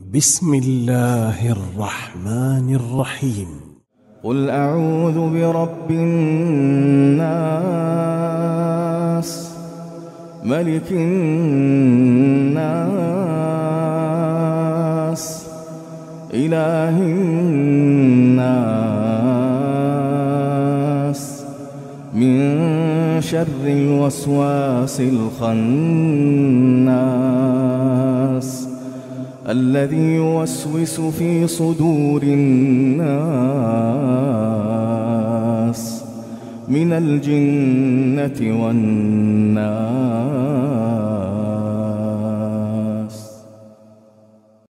بسم الله الرحمن الرحيم. قل أعوذ برب الناس ملك الناس إله الناس من شر الوسواس الخناس الذي يوسوس في صدور الناس من الجنة والناس.